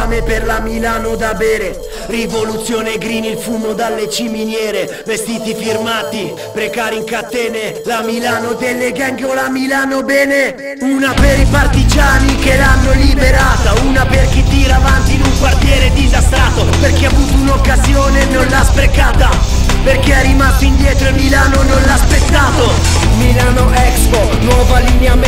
fame per la Milano da bere. Rivoluzione green, il fumo dalle ciminiere. Vestiti firmati, precari in catene. La Milano delle gang o la Milano bene. Una per i partigiani che l'hanno liberata, una per chi tira avanti in un quartiere disastrato, per chi ha avuto un'occasione e non l'ha sprecata, perché è rimasto indietro e Milano non l'ha aspettato. Milano Expo, nuova linea